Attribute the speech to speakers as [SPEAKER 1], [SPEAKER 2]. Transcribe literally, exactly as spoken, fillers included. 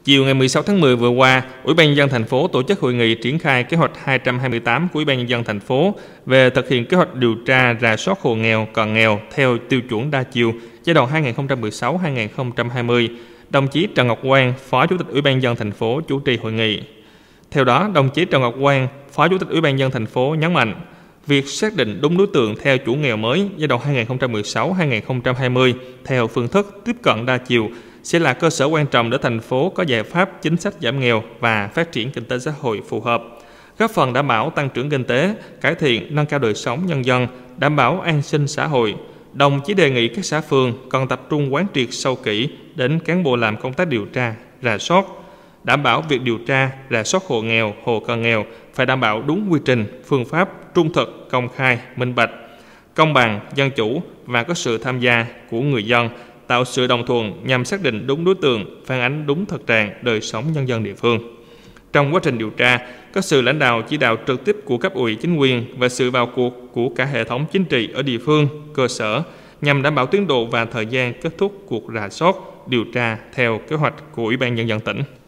[SPEAKER 1] Chiều ngày mười sáu tháng mười vừa qua, Ủy ban nhân dân thành phố tổ chức hội nghị triển khai kế hoạch hai trăm hai mươi tám của Ủy ban nhân dân thành phố về thực hiện kế hoạch điều tra rà soát hộ nghèo, cận nghèo theo tiêu chuẩn đa chiều giai đoạn hai nghìn không trăm mười sáu đến hai nghìn không trăm hai mươi. Đồng chí Trần Ngọc Quang, Phó Chủ tịch Ủy ban nhân dân thành phố chủ trì hội nghị. Theo đó, đồng chí Trần Ngọc Quang, Phó Chủ tịch Ủy ban nhân dân thành phố nhấn mạnh, việc xác định đúng đối tượng theo chuẩn nghèo mới giai đoạn hai nghìn không trăm mười sáu đến hai nghìn không trăm hai mươi theo phương thức tiếp cận đa chiều sẽ là cơ sở quan trọng để thành phố có giải pháp chính sách giảm nghèo và phát triển kinh tế xã hội phù hợp, góp phần đảm bảo tăng trưởng kinh tế, cải thiện nâng cao đời sống nhân dân, đảm bảo an sinh xã hội. Đồng chí đề nghị các xã phường cần tập trung quán triệt sâu kỹ đến cán bộ làm công tác điều tra, rà soát, đảm bảo việc điều tra, rà soát hộ nghèo, hộ cận nghèo phải đảm bảo đúng quy trình, phương pháp, trung thực, công khai, minh bạch, công bằng, dân chủ và có sự tham gia của người dân, tạo sự đồng thuận nhằm xác định đúng đối tượng, phản ánh đúng thực trạng đời sống nhân dân địa phương. Trong quá trình điều tra, có sự lãnh đạo chỉ đạo trực tiếp của cấp ủy chính quyền và sự vào cuộc của cả hệ thống chính trị ở địa phương, cơ sở nhằm đảm bảo tiến độ và thời gian kết thúc cuộc rà soát, điều tra theo kế hoạch của Ủy ban nhân dân tỉnh.